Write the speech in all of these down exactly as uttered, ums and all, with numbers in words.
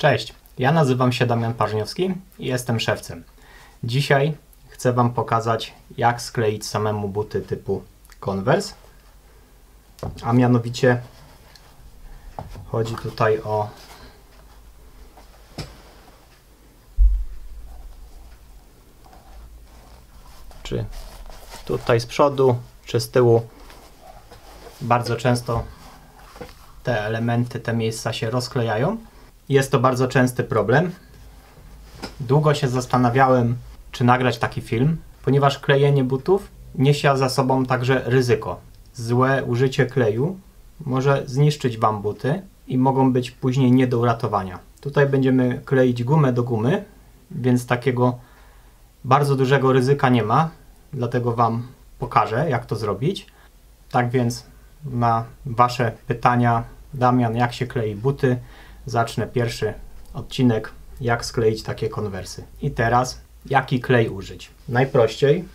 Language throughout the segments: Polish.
Cześć, ja nazywam się Damian Parzniowski i jestem szewcem. Dzisiaj chcę Wam pokazać, jak skleić samemu buty typu Converse. A mianowicie chodzi tutaj o czy tutaj z przodu, czy z tyłu. Bardzo często te elementy, te miejsca się rozklejają. Jest to bardzo częsty problem. Długo się zastanawiałem, czy nagrać taki film, ponieważ klejenie butów niesie za sobą także ryzyko. Złe użycie kleju może zniszczyć Wam buty i mogą być później nie do uratowania. Tutaj będziemy kleić gumę do gumy, więc takiego bardzo dużego ryzyka nie ma, dlatego Wam pokażę, jak to zrobić. Tak więc na Wasze pytania, Damian, jak się klei buty, zacznę pierwszy odcinek, jak skleić takie konwersy. I teraz, jaki klej użyć? Najprościej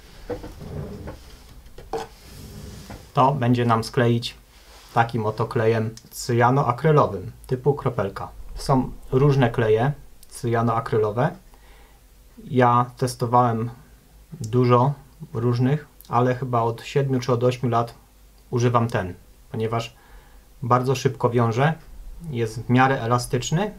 to będzie nam skleić takim oto klejem cyjanoakrylowym typu kropelka. Są różne kleje cyjanoakrylowe. Ja testowałem dużo różnych, ale chyba od siedmiu czy od ośmiu lat używam ten, ponieważ bardzo szybko wiąże, jest w miarę elastyczny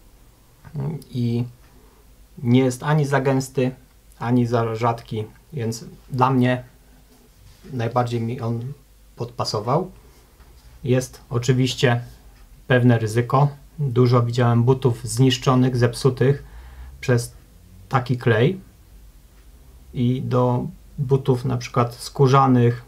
i nie jest ani za gęsty, ani za rzadki, więc dla mnie najbardziej mi on podpasował. Jest oczywiście pewne ryzyko. Dużo widziałem butów zniszczonych, zepsutych przez taki klej i do butów na przykład skórzanych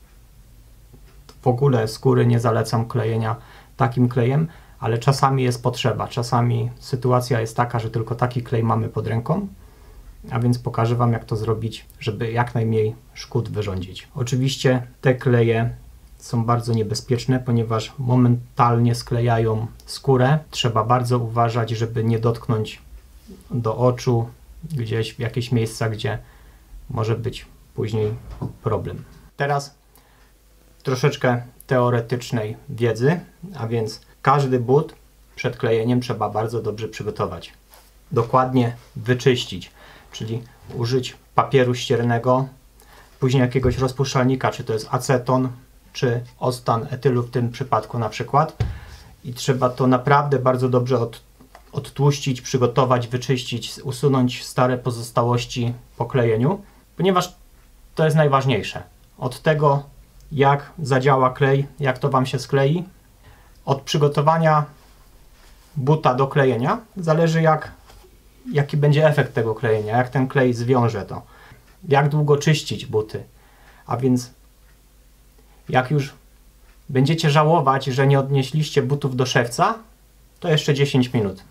w ogóle skóry nie zalecam klejenia takim klejem, ale czasami jest potrzeba, czasami sytuacja jest taka, że tylko taki klej mamy pod ręką, a więc pokażę Wam, jak to zrobić, żeby jak najmniej szkód wyrządzić. Oczywiście te kleje są bardzo niebezpieczne, ponieważ momentalnie sklejają skórę. Trzeba bardzo uważać, żeby nie dotknąć do oczu, gdzieś w jakieś miejsca, gdzie może być później problem. Teraz troszeczkę teoretycznej wiedzy, a więc każdy but przed klejeniem trzeba bardzo dobrze przygotować. Dokładnie wyczyścić, czyli użyć papieru ściernego, później jakiegoś rozpuszczalnika, czy to jest aceton, czy octan etylu w tym przypadku na przykład. I trzeba to naprawdę bardzo dobrze od, odtłuścić, przygotować, wyczyścić, usunąć stare pozostałości po klejeniu, ponieważ to jest najważniejsze. Od tego, jak zadziała klej, jak to Wam się sklei, od przygotowania buta do klejenia zależy, jak, jaki będzie efekt tego klejenia, jak ten klej zwiąże to, jak długo czyścić buty. A więc jak już będziecie żałować, że nie odnieśliście butów do szewca, to jeszcze dziesięć minut.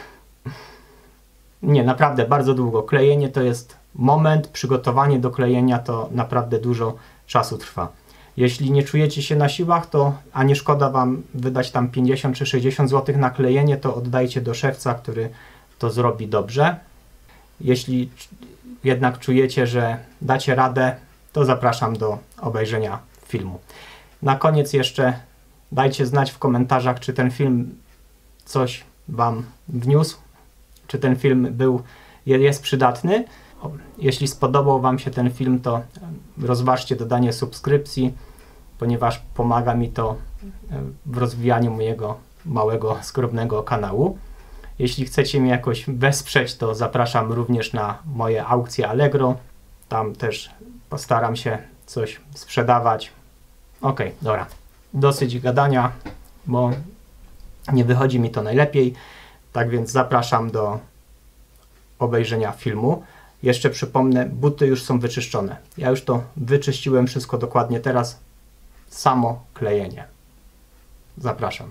Nie, naprawdę bardzo długo. Klejenie to jest moment, przygotowanie do klejenia to naprawdę dużo czasu trwa. Jeśli nie czujecie się na siłach, to a nie szkoda Wam wydać tam pięćdziesiąt czy sześćdziesiąt złotych na klejenie, to oddajcie do szewca, który to zrobi dobrze. Jeśli jednak czujecie, że dacie radę, to zapraszam do obejrzenia filmu. Na koniec jeszcze dajcie znać w komentarzach, czy ten film coś Wam wniósł, czy ten film był, jest przydatny. Jeśli spodobał Wam się ten film, to rozważcie dodanie subskrypcji, ponieważ pomaga mi to w rozwijaniu mojego małego, skromnego kanału. Jeśli chcecie mnie jakoś wesprzeć, to zapraszam również na moje aukcje Allegro. Tam też postaram się coś sprzedawać. Ok, dobra. Dosyć gadania, bo nie wychodzi mi to najlepiej. Tak więc zapraszam do obejrzenia filmu. Jeszcze przypomnę, buty już są wyczyszczone. Ja już to wyczyściłem wszystko dokładnie. Teraz samo klejenie. Zapraszam.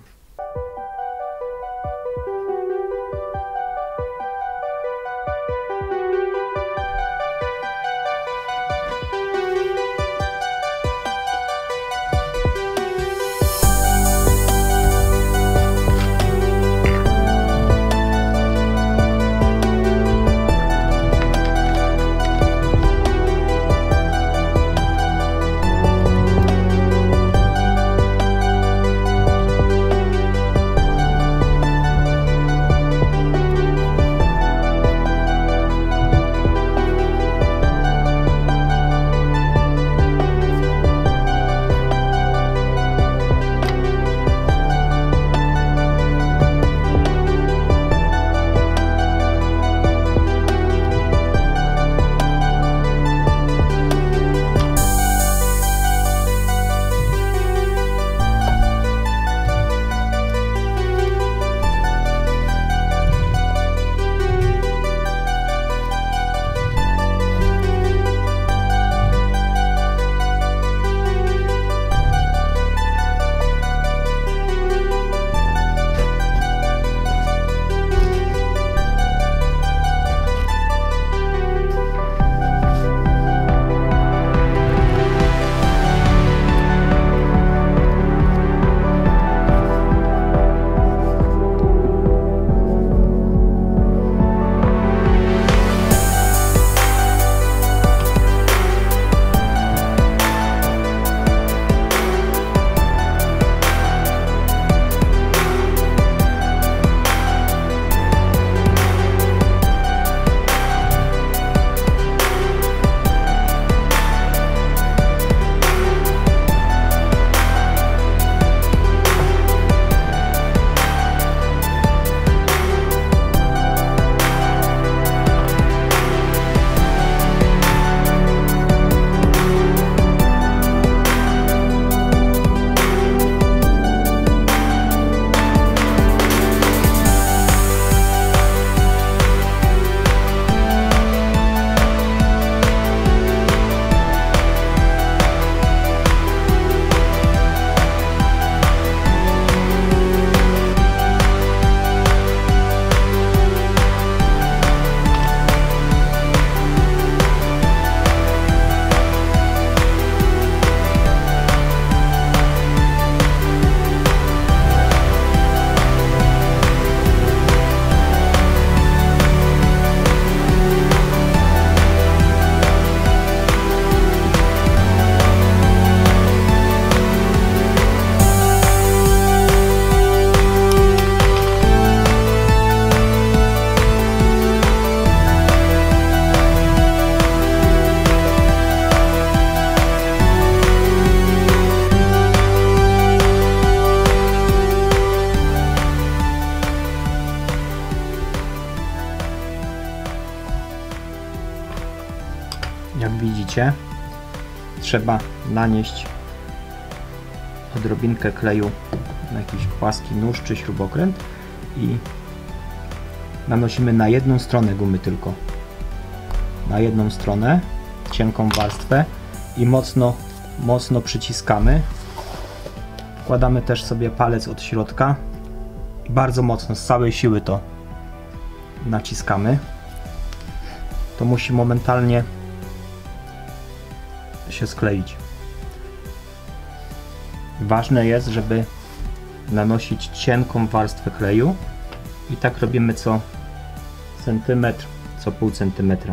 Jak widzicie, trzeba nanieść odrobinkę kleju na jakiś płaski nóż czy śrubokręt i nanosimy na jedną stronę gumy tylko. Na jedną stronę, cienką warstwę i mocno, mocno przyciskamy. Wkładamy też sobie palec od środka i bardzo mocno, z całej siły to naciskamy. To musi momentalnie się skleić. Ważne jest, żeby nanosić cienką warstwę kleju i tak robimy co centymetr, co pół centymetra.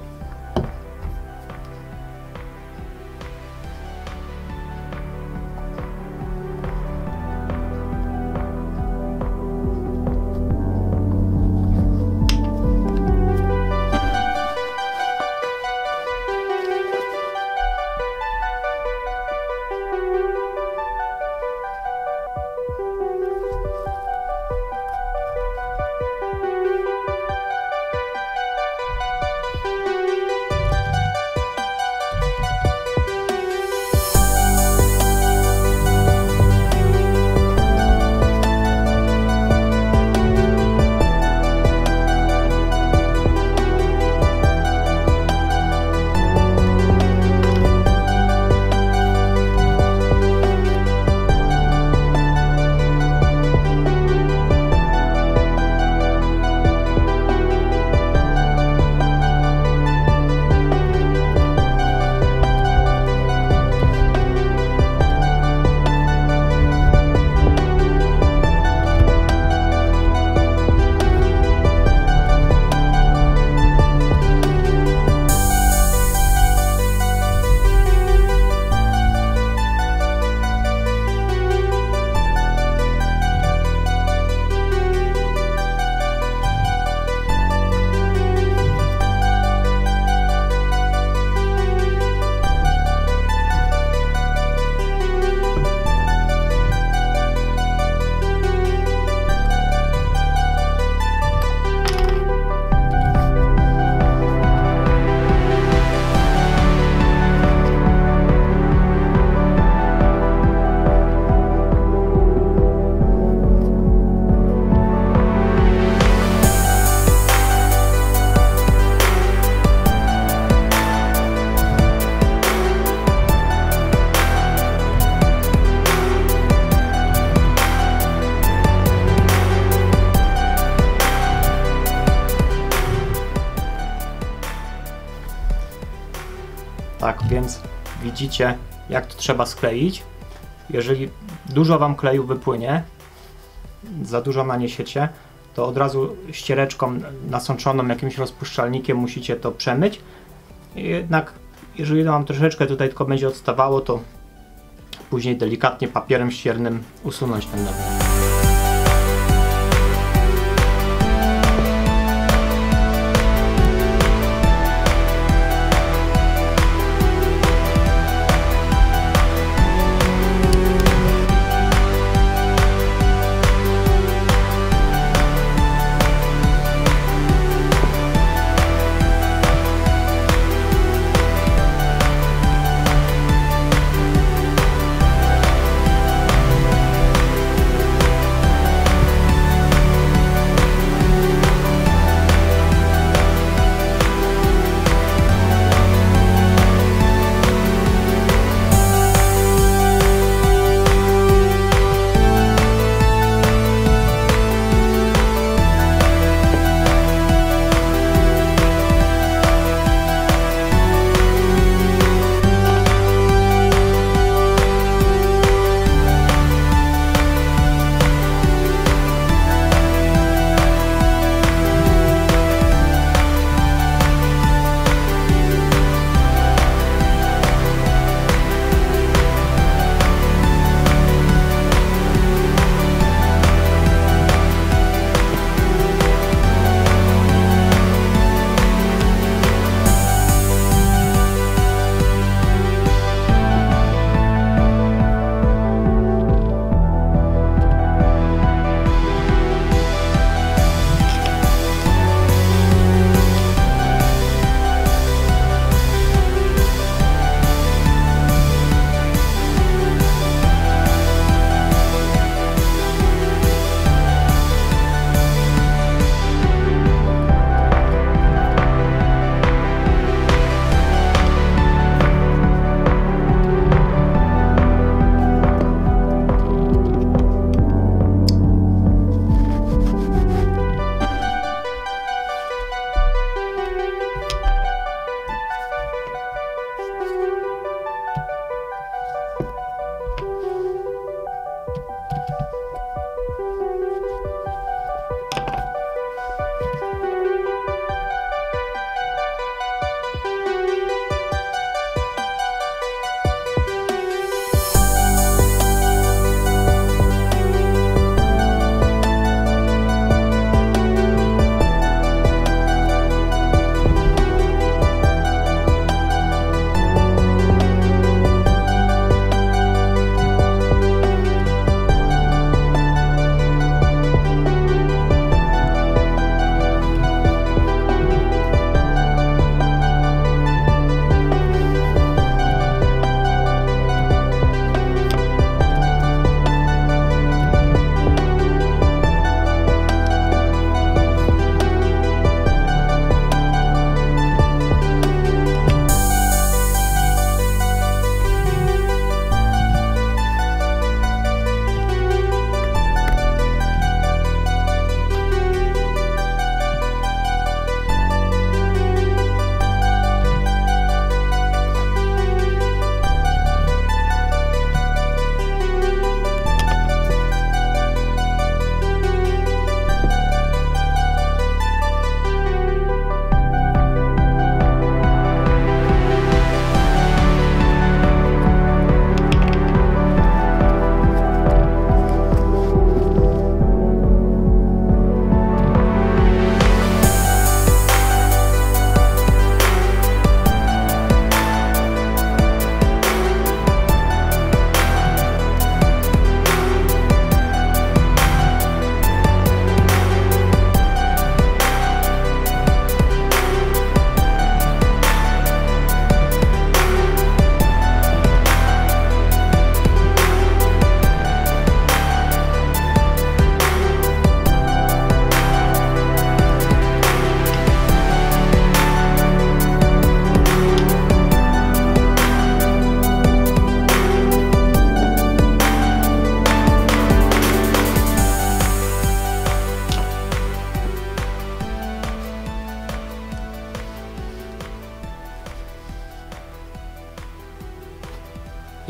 Tak więc widzicie, jak to trzeba skleić. Jeżeli dużo wam kleju wypłynie, za dużo naniesiecie, to od razu ściereczką nasączoną jakimś rozpuszczalnikiem musicie to przemyć. Jednak jeżeli wam troszeczkę tutaj tylko będzie odstawało, to później delikatnie papierem ściernym usunąć ten nadmiar.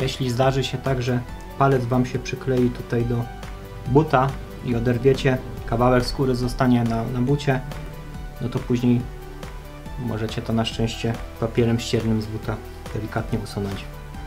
jeśli zdarzy się tak, że palec Wam się przyklei tutaj do buta i oderwiecie, kawałek skóry zostanie na, na bucie, no to później możecie to na szczęście papierem ściernym z buta delikatnie usunąć.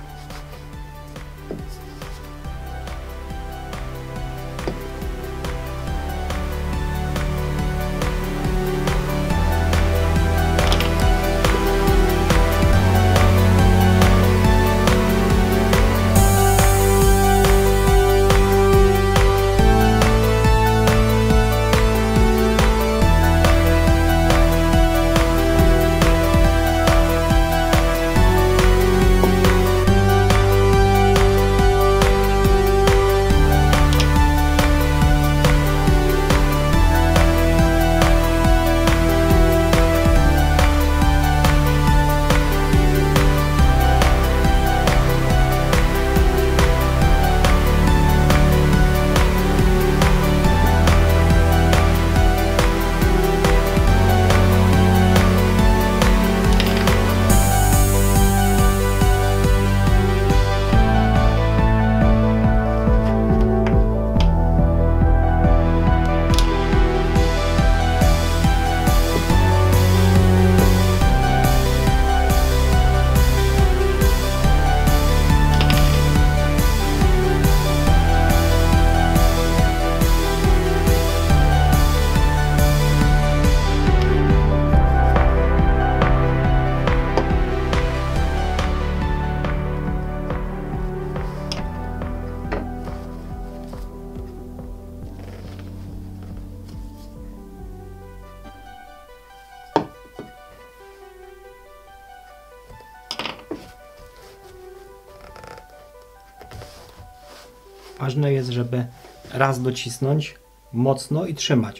Ważne jest, żeby raz docisnąć mocno i trzymać.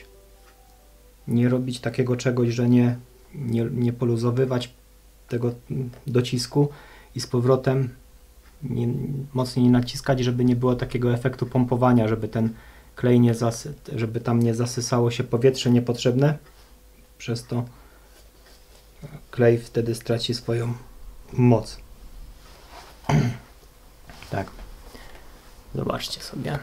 Nie robić takiego czegoś, że nie, nie, nie poluzowywać tego docisku i z powrotem nie, mocniej nie naciskać, żeby nie było takiego efektu pompowania, żeby ten klej nie zasy, żeby tam nie zasysało się powietrze niepotrzebne. Przez to klej wtedy straci swoją moc. Tak. Zobaczcie sobie.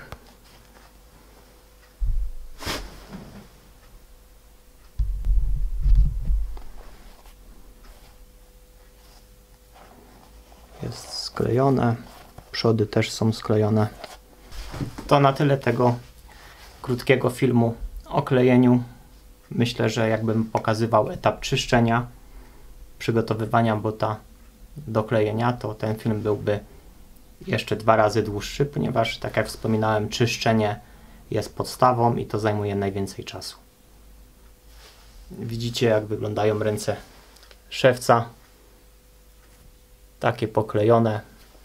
Jest sklejone. Przody też są sklejone. To na tyle tego krótkiego filmu o klejeniu. Myślę, że jakbym pokazywał etap czyszczenia, przygotowywania buta do klejenia, to ten film byłby jeszcze dwa razy dłuższy, ponieważ, tak jak wspominałem, czyszczenie jest podstawą i to zajmuje najwięcej czasu. Widzicie, jak wyglądają ręce szewca. Takie poklejone.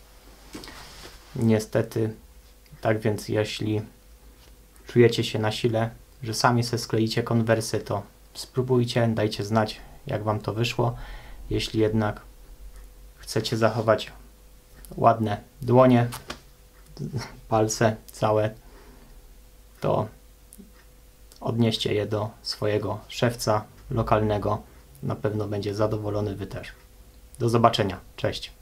Niestety, tak więc jeśli czujecie się na sile, że sami sobie skleicie konwersy, to spróbujcie, dajcie znać, jak Wam to wyszło. Jeśli jednak chcecie zachować ładne dłonie, palce całe, to odnieście je do swojego szewca lokalnego. Na pewno będzie zadowolony, Wy też. Do zobaczenia. Cześć.